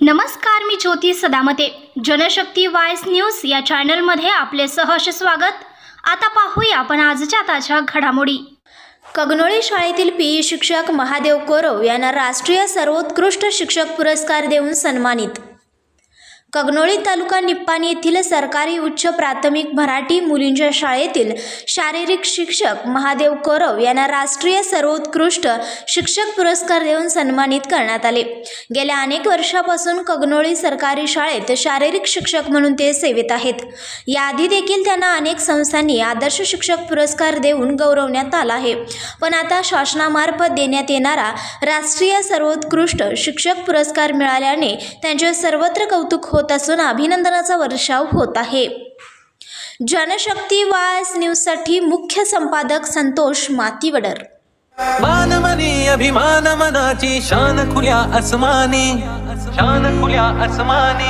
नमस्कार, मी Jyoti Sadamate. Janshakti voice news या चॅनलमध्ये आपले सहर्ष स्वागत. आता पाहूया आपण आजच्या ताज्या घडामोडी. कगनोळी शाळेतील पीई शिक्षक महादेव कोरव यांना राष्ट्रीय सर्वोत्कृष्ट शिक्षक पुरस्कार देऊन सन्मानित. कगनोळी तालुका निप्पाणी येथील सरकारी उच्च प्राथमिक मराठी मुलींच्या शाळेतील शारीरिक शिक्षक महादेव कोरव यांना राष्ट्रीय सर्वोत्कृष्ट शिक्षक पुरस्कार देऊन सन्मानित करण्यात आले. गेल्या अनेक वर्षापासून कगनोळी सरकारी शाळेत शारीरिक शिक्षक म्हणून ते सेवेत आहेत. याआधी देखील त्यांना अनेक संस्थांनी आदर्श शिक्षक पुरस्कार देऊन गौरवण्यात आला आहे. पण आता शासनामार्फत देण्यात येणारा राष्ट्रीय सर्वोत्कृष्ट शिक्षक पुरस्कार मिळाल्याने त्यांचे सर्वत्र कौतुक होत असून अभिनंदनाचा वर्षाव होत आहे. जनशक्ती वॉइस न्यूजसाठी मुख्य संपादक संतोष मातीवडर. मानमनी अभिमान मनाची शान खुल्या आसमानी, शान खुल्या आसमानी.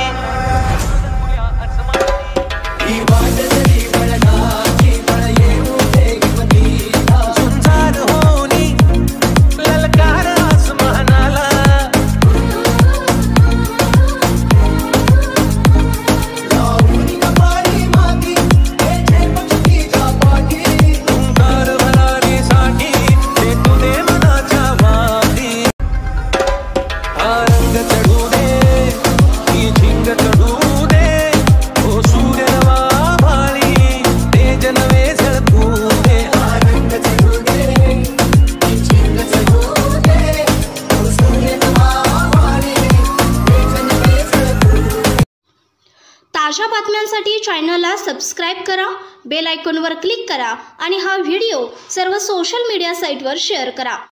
ताज्या बातम्यांसाठी चॅनलला सबस्क्राइब करा, बेल आयकॉनवर क्लिक करा आणि हा व्हिडिओ सर्व सोशल मीडिया साइटवर शेअर करा.